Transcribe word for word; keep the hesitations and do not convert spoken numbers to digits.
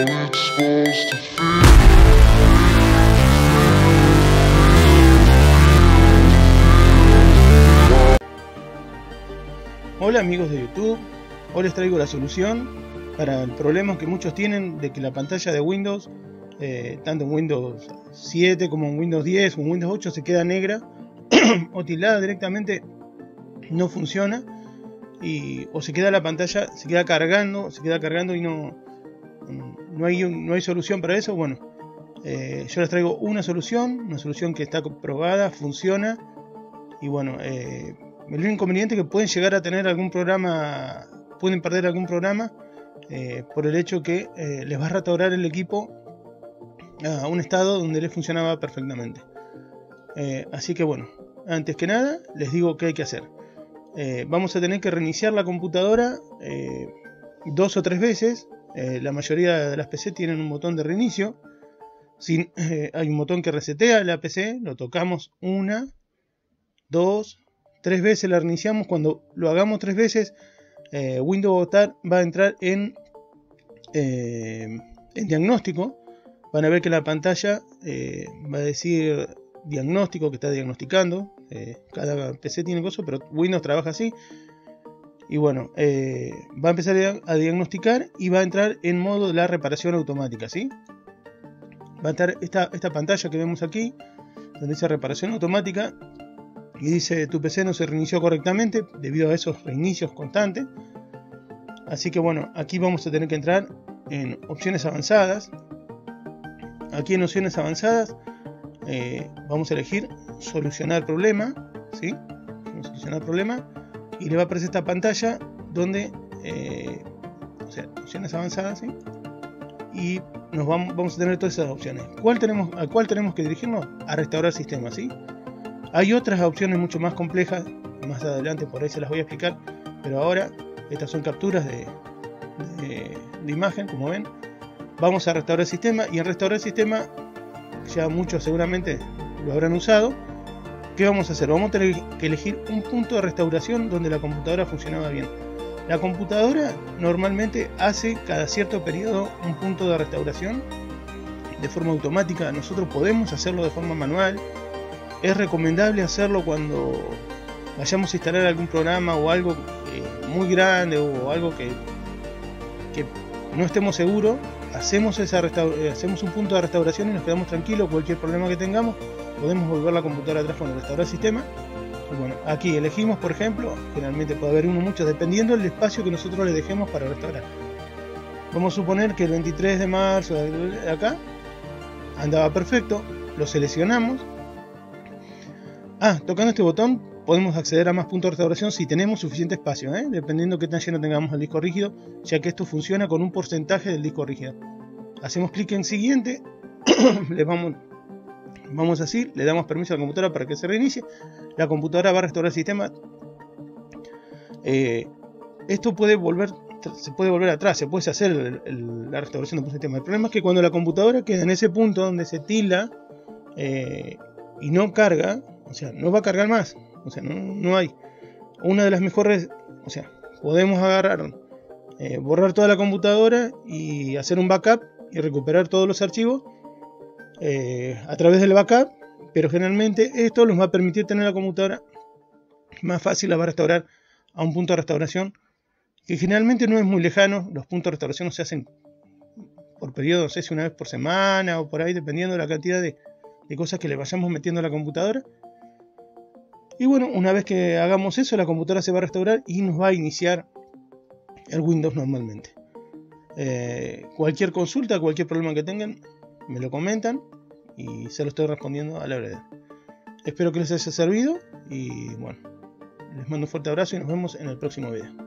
it's supposed to feel. Hola amigos de YouTube, hoy les traigo la solución para el problema que muchos tienen de que la pantalla de Windows, eh, tanto en Windows siete como en Windows diez o en Windows ocho, se queda negra o tildada directamente, no funciona, y, o se queda la pantalla, se queda cargando, se queda cargando y no, no, hay, no hay solución para eso. Bueno, eh, yo les traigo una solución, una solución que está comprobada, funciona, y bueno, eh, el único inconveniente es que pueden llegar a tener algún programa, pueden perder algún programa eh, por el hecho que eh, les va a restaurar el equipo a un estado donde les funcionaba perfectamente. Eh, así que bueno, antes que nada les digo qué hay que hacer. Eh, vamos a tener que reiniciar la computadora eh, dos o tres veces. Eh, la mayoría de las P C tienen un botón de reinicio. Si, eh, hay un botón que resetea la P C, lo tocamos una, dos, tres veces, la reiniciamos. Cuando lo hagamos tres veces, eh, Windows va a entrar en, eh, en diagnóstico. Van a ver que la pantalla eh, va a decir diagnóstico, que está diagnosticando. Eh, cada P C tiene cosas, pero Windows trabaja así. Y bueno, eh, va a empezar a diagnosticar y va a entrar en modo de la reparación automática, ¿sí? Va a estar esta, esta pantalla que vemos aquí, donde dice reparación automática, y dice tu P C no se reinició correctamente debido a esos reinicios constantes. Así que bueno, aquí vamos a tener que entrar en opciones avanzadas. Aquí en opciones avanzadas eh, vamos a elegir solucionar problema, ¿sí? Vamos a solucionar problema y le va a aparecer esta pantalla donde eh, o sea, opciones avanzadas, ¿sí? Y nos vamos, vamos a tener todas esas opciones. ¿Cuál tenemos, ¿A cuál tenemos que dirigirnos? A restaurar sistema, ¿sí? Hay otras opciones mucho más complejas, más adelante por ahí se las voy a explicar, pero ahora estas son capturas de, de, de imagen, como ven. Vamos a restaurar el sistema, y en restaurar el sistema, ya muchos seguramente lo habrán usado. ¿Qué vamos a hacer? Vamos a tener que elegir un punto de restauración donde la computadora funcionaba bien. La computadora normalmente hace cada cierto periodo un punto de restauración de forma automática. Nosotros podemos hacerlo de forma manual. Es recomendable hacerlo cuando vayamos a instalar algún programa o algo eh, muy grande, o algo que, que no estemos seguros. Hacemos, esa hacemos un punto de restauración y nos quedamos tranquilos. Cualquier problema que tengamos, podemos volver la computadora atrás cuando restaurar el sistema. Y bueno, aquí elegimos, por ejemplo, generalmente puede haber uno o muchos, dependiendo del espacio que nosotros le dejemos para restaurar. Vamos a suponer que el veintitrés de marzo de acá andaba perfecto, lo seleccionamos. Ah, tocando este botón podemos acceder a más puntos de restauración si tenemos suficiente espacio, ¿eh? Dependiendo qué tan lleno tengamos el disco rígido, ya que esto funciona con un porcentaje del disco rígido. Hacemos clic en siguiente, le vamos, vamos así, le damos permiso a la computadora para que se reinicie. La computadora va a restaurar el sistema. Eh, esto puede volver, se puede volver atrás, se puede hacer el, el, la restauración de un sistema. El problema es que cuando la computadora queda en ese punto donde se tilda eh, y no carga, o sea, no va a cargar más. O sea, no, no hay. Una de las mejores, o sea, podemos agarrar, eh, borrar toda la computadora y hacer un backup y recuperar todos los archivos eh, a través del backup, pero generalmente esto nos va a permitir tener la computadora más fácil, la va a restaurar a un punto de restauración que generalmente no es muy lejano. Los puntos de restauración se hacen por periodo, no sé si una vez por semana o por ahí, dependiendo de la cantidad de, de cosas que le vayamos metiendo a la computadora. Y bueno, una vez que hagamos eso, la computadora se va a restaurar y nos va a iniciar el Windows normalmente. Eh, cualquier consulta, cualquier problema que tengan, me lo comentan y se lo estoy respondiendo a la brevedad. Espero que les haya servido y bueno, les mando un fuerte abrazo y nos vemos en el próximo video.